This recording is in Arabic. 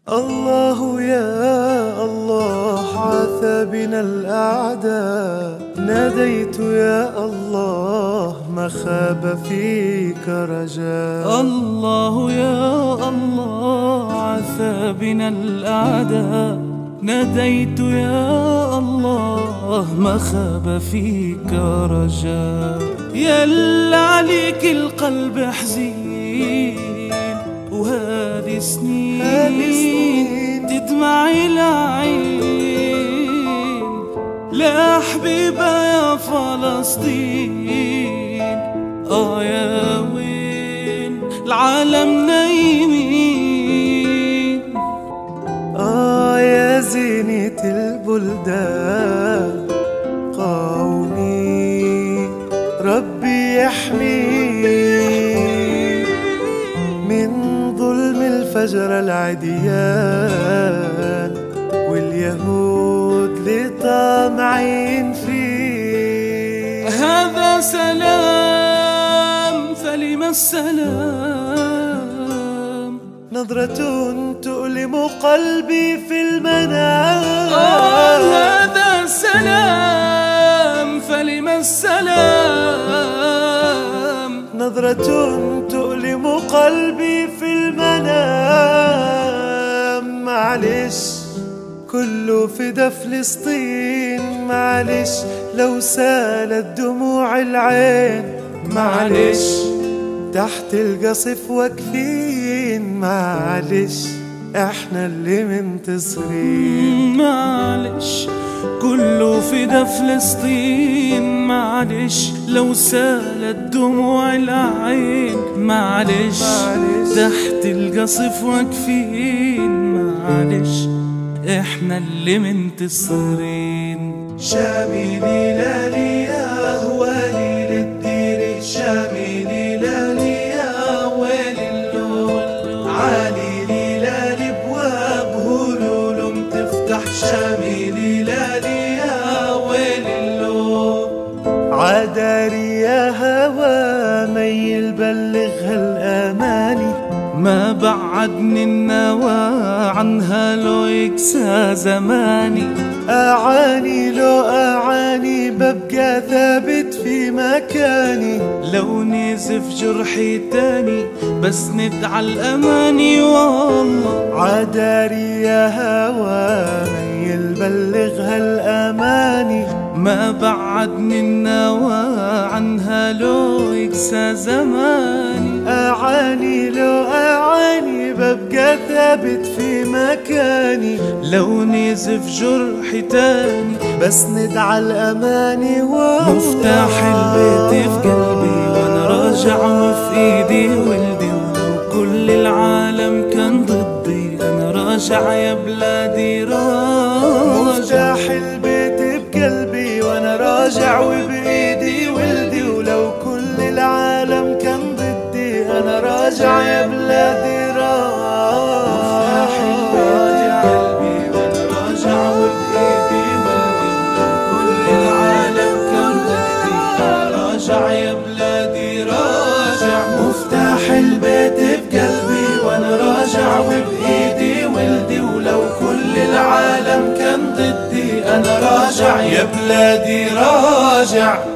الله يا الله عاث بنا الأعداء، ناديت يا الله ما خاب فيك رجاء. الله يا الله عاث بنا الأعداء، ناديت يا الله ما خاب فيك رجاء. يلا عليك القلب حزين وهذه سنين تدمع العين، لا حبيبة يا فلسطين يا وين العالم نايمين. يا زينة البلدان قومي ربي يحميه من ظلم الفجر العديان واليهود لطامعين فيه. هذا سلام فلم السلام، نظرة تؤلم قلبي في المنام. هذا سلام فلم السلام، نظرة تؤلم قلبي في المنام. معلش كله فدا فلسطين، معلش لو سالت دموع العين، معلش تحت القصف واقفين، معلش احنا اللي منتصرين. معلش كله فدا فلسطين، معلش لو سالت دموع العين، معلش تحت القصف واقفين، معلش احنا اللي منتصرين. شامي ليلالي يا هوالي للدير، شامي ليلالي يا ويلي اللون، عالي ليلالي بواب هلولم تفتح، شامي ليلالي يا ويلي اللون. عداري يا هوا ميل بلغها الأماني، ما بعدني النوى عنها لو يكسى زماني. أعاني لو أعاني ببقى ثابت في مكاني، لو نزف جرحي تاني بس ندعى الأماني والله. عداري يا هوا ميل بلغها الأماني، ما بعدني النوى عنها لو يكسى زماني. أعاني لو أعاني ببقى ثابت في مكاني، لو نزف جرحي تاني بس ندعى الأماني. مفتاح البيت في قلبي وانا راجع وفي ايدي ولدي، ولو كل العالم كان ضدي انا راجع يا بلادي راجع. مفتاح البيت بقلبي وانا راجع وبايدي ولدي، ولو كل العالم كان ضدي انا راجع يا بلادي راجع. قلبي وانا راجع وبايدي ولدي، ولو كل العالم كان ضدي انا راجع يا بلادي راجع. مفتاح البيت بقلبي وانا راجع وبايدي ولدي، ولو كل العالم كان ضدي انا راجع يا بلادي راجع.